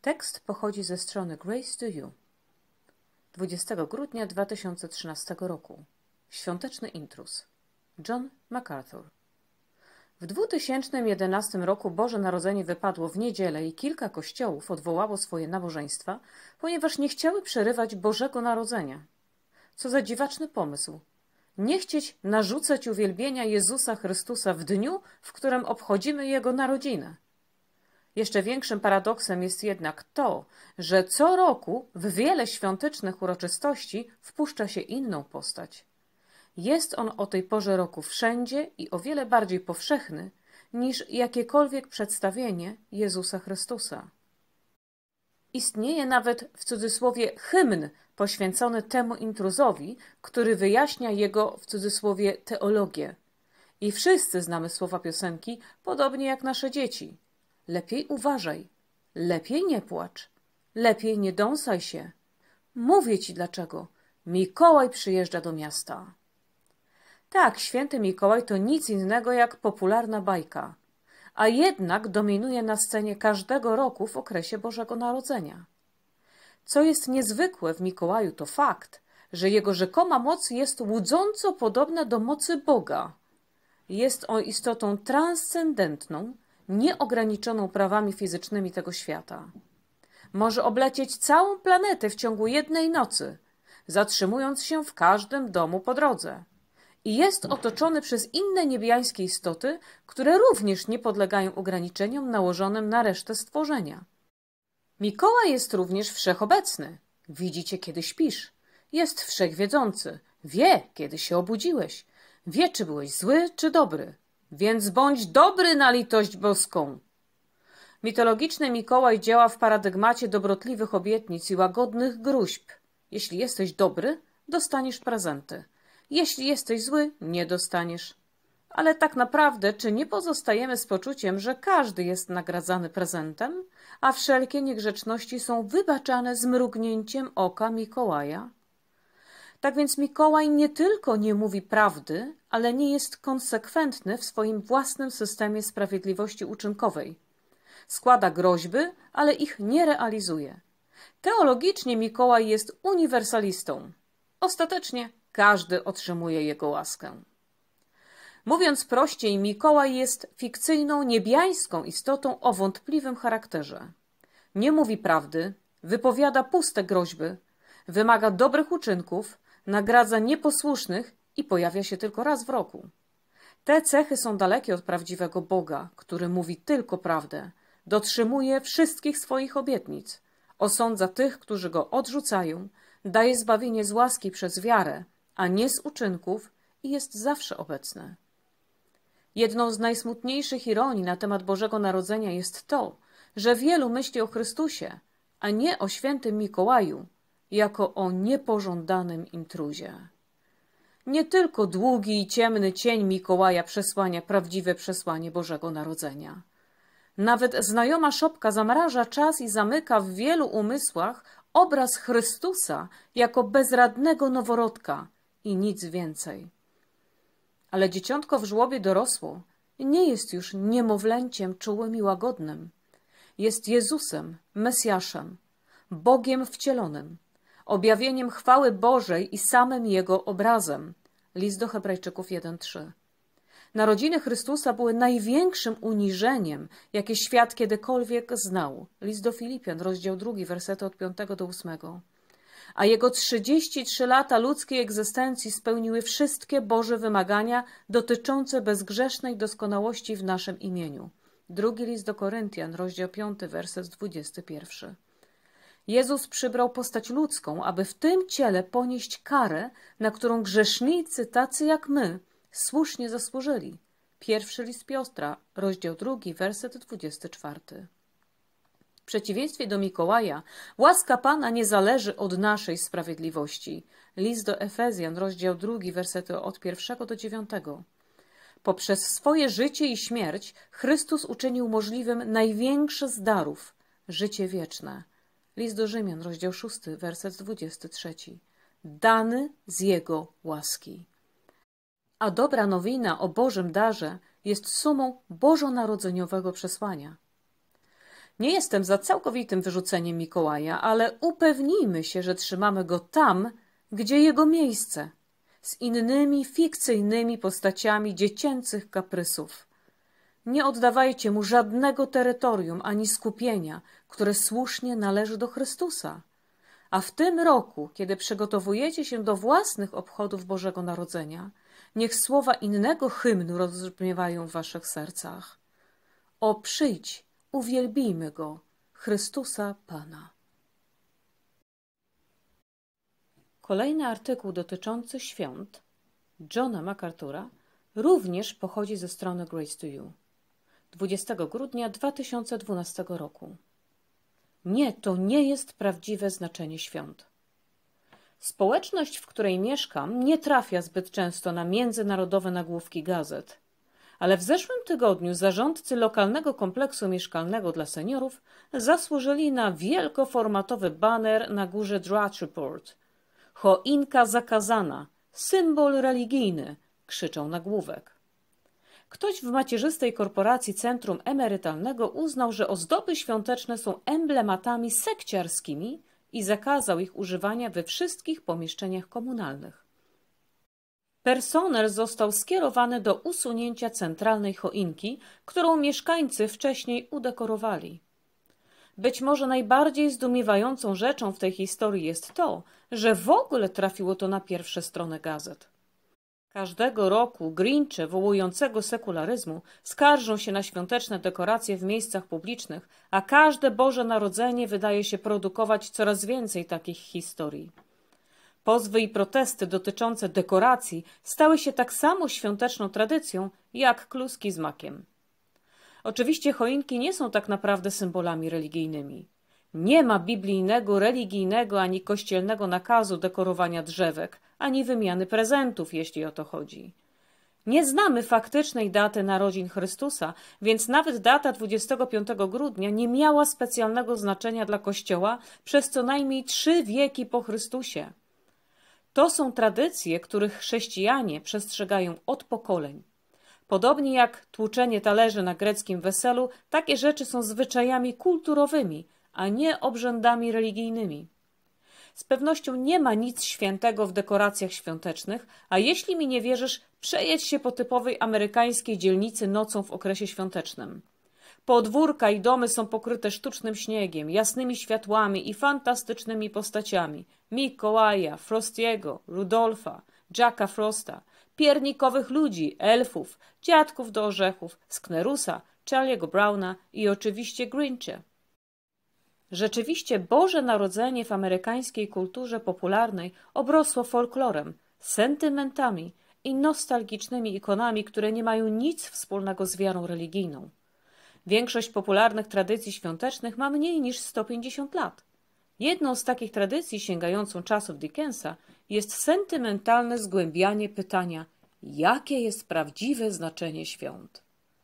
Tekst pochodzi ze strony Grace to You. 20 grudnia 2013 roku. Świąteczny intruz. John MacArthur. W 2011 roku Boże Narodzenie wypadło w niedzielę i kilka kościołów odwołało swoje nabożeństwa, ponieważ nie chciały przerywać Bożego Narodzenia. Co za dziwaczny pomysł. Nie chcieć narzucać uwielbienia Jezusa Chrystusa w dniu, w którym obchodzimy Jego narodzinę. Jeszcze większym paradoksem jest jednak to, że co roku w wiele świątecznych uroczystości wpuszcza się inną postać. Jest on o tej porze roku wszędzie i o wiele bardziej powszechny niż jakiekolwiek przedstawienie Jezusa Chrystusa. Istnieje nawet w cudzysłowie hymn poświęcony temu intruzowi, który wyjaśnia jego w cudzysłowie teologię. I wszyscy znamy słowa piosenki, podobnie jak nasze dzieci. Lepiej uważaj, lepiej nie płacz, lepiej nie dąsaj się. Mówię ci dlaczego. Mikołaj przyjeżdża do miasta. Tak, święty Mikołaj to nic innego jak popularna bajka, a jednak dominuje na scenie każdego roku w okresie Bożego Narodzenia. Co jest niezwykłe w Mikołaju, to fakt, że jego rzekoma moc jest łudząco podobna do mocy Boga. Jest on istotą transcendentną, nieograniczoną prawami fizycznymi tego świata. Może oblecieć całą planetę w ciągu jednej nocy, zatrzymując się w każdym domu po drodze. I jest otoczony przez inne niebiańskie istoty, które również nie podlegają ograniczeniom nałożonym na resztę stworzenia. Mikołaj jest również wszechobecny. Widzi cię, kiedy śpisz. Jest wszechwiedzący. Wie, kiedy się obudziłeś. Wie, czy byłeś zły, czy dobry. Więc bądź dobry na litość boską. Mitologiczny Mikołaj działa w paradygmacie dobrotliwych obietnic i łagodnych gróźb. Jeśli jesteś dobry, dostaniesz prezenty. Jeśli jesteś zły, nie dostaniesz. Ale tak naprawdę, czy nie pozostajemy z poczuciem, że każdy jest nagradzany prezentem, a wszelkie niegrzeczności są wybaczane z mrugnięciem oka Mikołaja? Tak więc Mikołaj nie tylko nie mówi prawdy, ale nie jest konsekwentny w swoim własnym systemie sprawiedliwości uczynkowej. Składa groźby, ale ich nie realizuje. Teologicznie Mikołaj jest uniwersalistą. Ostatecznie każdy otrzymuje jego łaskę. Mówiąc prościej, Mikołaj jest fikcyjną, niebiańską istotą o wątpliwym charakterze. Nie mówi prawdy, wypowiada puste groźby, wymaga dobrych uczynków, nagradza nieposłusznych i pojawia się tylko raz w roku. Te cechy są dalekie od prawdziwego Boga, który mówi tylko prawdę, dotrzymuje wszystkich swoich obietnic, osądza tych, którzy go odrzucają, daje zbawienie z łaski przez wiarę, a nie z uczynków i jest zawsze obecny. Jedną z najsmutniejszych ironii na temat Bożego Narodzenia jest to, że wielu myśli o Chrystusie, a nie o świętym Mikołaju, jako o niepożądanym intruzie. Nie tylko długi i ciemny cień Mikołaja przesłania prawdziwe przesłanie Bożego Narodzenia. Nawet znajoma szopka zamraża czas i zamyka w wielu umysłach obraz Chrystusa jako bezradnego noworodka i nic więcej. Ale dzieciątko w żłobie dorosło nie jest już niemowlęciem czułym i łagodnym. Jest Jezusem, Mesjaszem, Bogiem wcielonym, objawieniem chwały Bożej i samym Jego obrazem. List do Hebrajczyków 1:3. Narodziny Chrystusa były największym uniżeniem, jakie świat kiedykolwiek znał. List do Filipian, rozdział 2, wersety od 5 do 8. A jego 33 lata ludzkiej egzystencji spełniły wszystkie Boże wymagania dotyczące bezgrzesznej doskonałości w naszym imieniu. Drugi list do Koryntian, rozdział 5, werset 21. Jezus przybrał postać ludzką, aby w tym ciele ponieść karę, na którą grzesznicy tacy jak my słusznie zasłużyli. Pierwszy list Piotra, rozdział 2, werset 24. W przeciwieństwie do Mikołaja, łaska Pana nie zależy od naszej sprawiedliwości. List do Efezjan, rozdział 2, wersety od 1 do 9. Poprzez swoje życie i śmierć Chrystus uczynił możliwym największy z darów – życie wieczne. List do Rzymian, rozdział 6, werset 23. Dany z Jego łaski. A dobra nowina o Bożym darze jest sumą bożonarodzeniowego przesłania. Nie jestem za całkowitym wyrzuceniem Mikołaja, ale upewnijmy się, że trzymamy go tam, gdzie jego miejsce, z innymi fikcyjnymi postaciami dziecięcych kaprysów. Nie oddawajcie mu żadnego terytorium ani skupienia, które słusznie należy do Chrystusa. A w tym roku, kiedy przygotowujecie się do własnych obchodów Bożego Narodzenia, niech słowa innego hymnu rozbrzmiewają w waszych sercach. O przyjdź, uwielbijmy Go, Chrystusa Pana. Kolejny artykuł dotyczący świąt Johna MacArthura również pochodzi ze strony Grace to You. 20 grudnia 2012 roku. Nie, to nie jest prawdziwe znaczenie świąt. Społeczność, w której mieszkam, nie trafia zbyt często na międzynarodowe nagłówki gazet. Ale w zeszłym tygodniu zarządcy lokalnego kompleksu mieszkalnego dla seniorów zasłużyli na wielkoformatowy baner na górze Drudge Report. Choinka zakazana, symbol religijny, krzyczał nagłówek. Ktoś w macierzystej korporacji Centrum Emerytalnego uznał, że ozdoby świąteczne są emblematami sekciarskimi i zakazał ich używania we wszystkich pomieszczeniach komunalnych. Personel został skierowany do usunięcia centralnej choinki, którą mieszkańcy wcześniej udekorowali. Być może najbardziej zdumiewającą rzeczą w tej historii jest to, że w ogóle trafiło to na pierwsze strony gazet. Każdego roku Grinche wołującego sekularyzmu skarżą się na świąteczne dekoracje w miejscach publicznych, a każde Boże Narodzenie wydaje się produkować coraz więcej takich historii. Pozwy i protesty dotyczące dekoracji stały się tak samo świąteczną tradycją, jak kluski z makiem. Oczywiście choinki nie są tak naprawdę symbolami religijnymi. Nie ma biblijnego, religijnego ani kościelnego nakazu dekorowania drzewek, ani wymiany prezentów, jeśli o to chodzi. Nie znamy faktycznej daty narodzin Chrystusa, więc nawet data 25 grudnia nie miała specjalnego znaczenia dla Kościoła przez co najmniej 3 wieki po Chrystusie. To są tradycje, których chrześcijanie przestrzegają od pokoleń. Podobnie jak tłuczenie talerzy na greckim weselu, takie rzeczy są zwyczajami kulturowymi, a nie obrzędami religijnymi. Z pewnością nie ma nic świętego w dekoracjach świątecznych, a jeśli mi nie wierzysz, przejedź się po typowej amerykańskiej dzielnicy nocą w okresie świątecznym. Podwórka i domy są pokryte sztucznym śniegiem, jasnymi światłami i fantastycznymi postaciami Mikołaja, Frostiego, Rudolfa, Jacka Frosta, piernikowych ludzi, elfów, dziadków do orzechów, Sknerusa, Charlie'ego Browna i oczywiście Grinche. Rzeczywiście Boże Narodzenie w amerykańskiej kulturze popularnej obrosło folklorem, sentymentami i nostalgicznymi ikonami, które nie mają nic wspólnego z wiarą religijną. Większość popularnych tradycji świątecznych ma mniej niż 150 lat. Jedną z takich tradycji sięgającą czasów Dickensa jest sentymentalne zgłębianie pytania, jakie jest prawdziwe znaczenie świąt.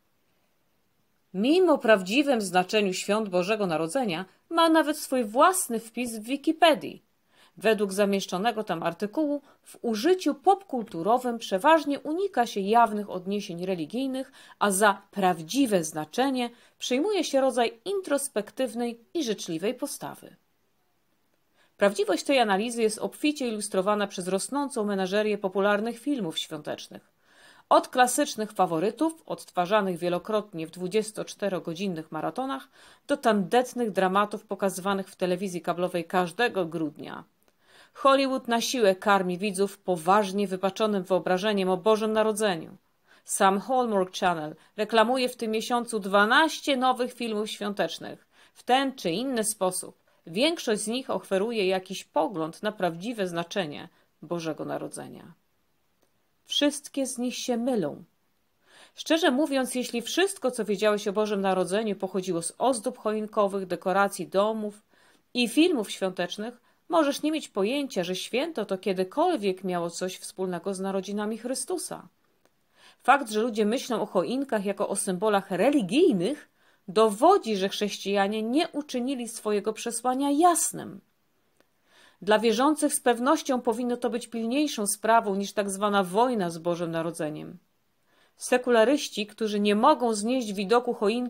Mimo prawdziwym znaczeniu świąt Bożego Narodzenia ma nawet swój własny wpis w Wikipedii. Według zamieszczonego tam artykułu w użyciu popkulturowym przeważnie unika się jawnych odniesień religijnych, a za prawdziwe znaczenie przyjmuje się rodzaj introspektywnej i życzliwej postawy. Prawdziwość tej analizy jest obficie ilustrowana przez rosnącą menażerię popularnych filmów świątecznych. Od klasycznych faworytów, odtwarzanych wielokrotnie w 24-godzinnych maratonach, do tandetnych dramatów pokazywanych w telewizji kablowej każdego grudnia. Hollywood na siłę karmi widzów poważnie wypaczonym wyobrażeniem o Bożym Narodzeniu. Sam Hallmark Channel reklamuje w tym miesiącu 12 nowych filmów świątecznych. W ten czy inny sposób większość z nich oferuje jakiś pogląd na prawdziwe znaczenie Bożego Narodzenia. Wszystkie z nich się mylą. Szczerze mówiąc, jeśli wszystko, co wiedziałeś o Bożym Narodzeniu, pochodziło z ozdób choinkowych, dekoracji domów i filmów świątecznych, możesz nie mieć pojęcia, że święto to kiedykolwiek miało coś wspólnego z narodzinami Chrystusa. Fakt, że ludzie myślą o choinkach jako o symbolach religijnych, dowodzi, że chrześcijanie nie uczynili swojego przesłania jasnym. Dla wierzących z pewnością powinno to być pilniejszą sprawą niż tak zwana wojna z Bożym Narodzeniem. Sekularyści, którzy nie mogą znieść widoku choinki,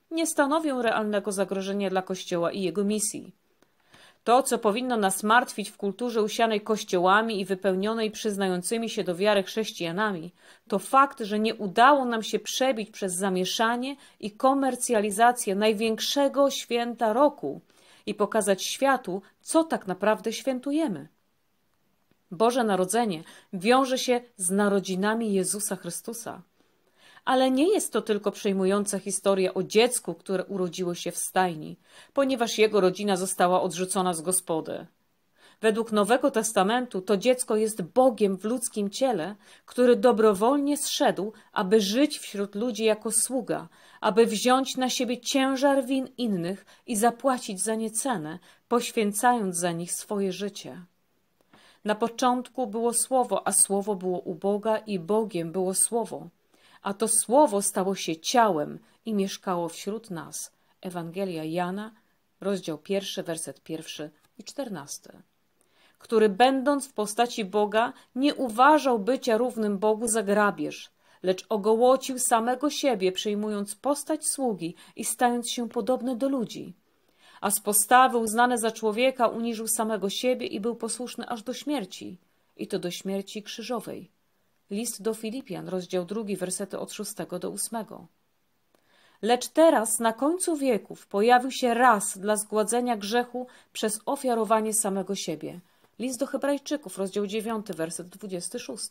nie stanowią realnego zagrożenia dla Kościoła i jego misji. To, co powinno nas martwić w kulturze usianej kościołami i wypełnionej przyznającymi się do wiary chrześcijanami, to fakt, że nie udało nam się przebić przez zamieszanie i komercjalizację największego święta roku i pokazać światu, co tak naprawdę świętujemy. Boże Narodzenie wiąże się z narodzinami Jezusa Chrystusa. Ale nie jest to tylko przejmująca historia o dziecku, które urodziło się w stajni, ponieważ jego rodzina została odrzucona z gospody. Według Nowego Testamentu to dziecko jest Bogiem w ludzkim ciele, który dobrowolnie zszedł, aby żyć wśród ludzi jako sługa, aby wziąć na siebie ciężar win innych i zapłacić za nie cenę, poświęcając za nich swoje życie. Na początku było Słowo, a Słowo było u Boga i Bogiem było Słowo. A to Słowo stało się ciałem i mieszkało wśród nas. Ewangelia Jana, rozdział 1, werset 1 i 14. Który będąc w postaci Boga nie uważał bycia równym Bogu za grabież, lecz ogołocił samego siebie, przyjmując postać sługi i stając się podobny do ludzi. A z postawy uznany za człowieka uniżył samego siebie i był posłuszny aż do śmierci, i to do śmierci krzyżowej. List do Filipian, rozdział 2, wersety od 6 do 8. Lecz teraz, na końcu wieków, pojawił się raz dla zgładzenia grzechu przez ofiarowanie samego siebie. List do Hebrajczyków, rozdział 9, werset 26.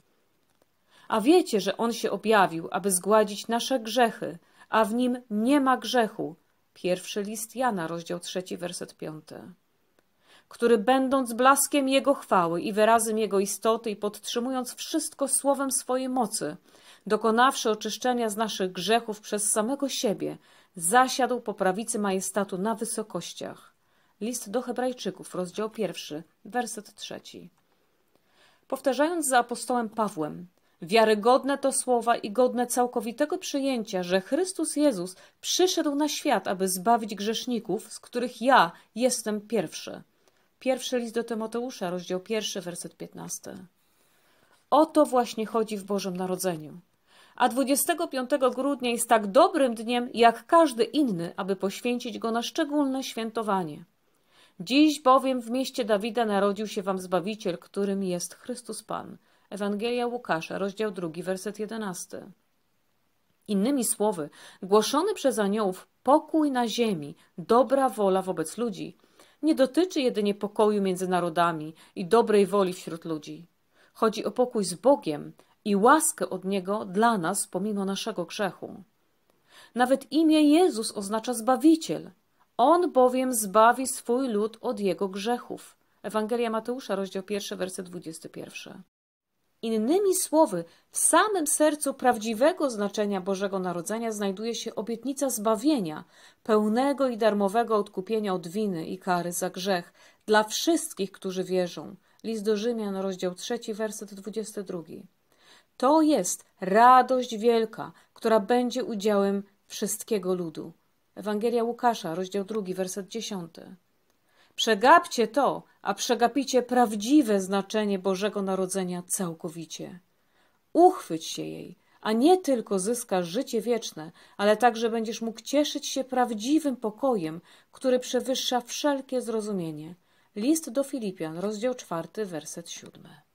A wiecie, że On się objawił, aby zgładzić nasze grzechy, a w Nim nie ma grzechu. Pierwszy list Jana, rozdział 3, werset 5. Który będąc blaskiem Jego chwały i wyrazem Jego istoty i podtrzymując wszystko słowem swojej mocy, dokonawszy oczyszczenia z naszych grzechów przez samego siebie, zasiadł po prawicy majestatu na wysokościach. List do Hebrajczyków, rozdział 1, werset 3. Powtarzając za apostołem Pawłem, wiarygodne to słowa i godne całkowitego przyjęcia, że Chrystus Jezus przyszedł na świat, aby zbawić grzeszników, z których ja jestem pierwszy. Pierwszy list do Tymoteusza, rozdział 1, werset 15. O to właśnie chodzi w Bożym Narodzeniu. A 25 grudnia jest tak dobrym dniem, jak każdy inny, aby poświęcić go na szczególne świętowanie. Dziś bowiem w mieście Dawida narodził się wam Zbawiciel, którym jest Chrystus Pan. Ewangelia Łukasza, rozdział 2, werset 11. Innymi słowy, głoszony przez aniołów pokój na ziemi, dobra wola wobec ludzi, nie dotyczy jedynie pokoju między narodami i dobrej woli wśród ludzi. Chodzi o pokój z Bogiem i łaskę od Niego dla nas pomimo naszego grzechu. Nawet imię Jezus oznacza Zbawiciel. On bowiem zbawi swój lud od jego grzechów. Ewangelia Mateusza, rozdział 1, werset 21. Innymi słowy, w samym sercu prawdziwego znaczenia Bożego Narodzenia znajduje się obietnica zbawienia, pełnego i darmowego odkupienia od winy i kary za grzech dla wszystkich, którzy wierzą. List do Rzymian, rozdział 3, werset 22. To jest radość wielka, która będzie udziałem wszystkiego ludu. Ewangelia Łukasza, rozdział 2, werset 10. Przegapcie to, a przegapicie prawdziwe znaczenie Bożego Narodzenia całkowicie. Uchwyć się jej, a nie tylko zyskasz życie wieczne, ale także będziesz mógł cieszyć się prawdziwym pokojem, który przewyższa wszelkie zrozumienie. List do Filipian, rozdział 4, werset 7.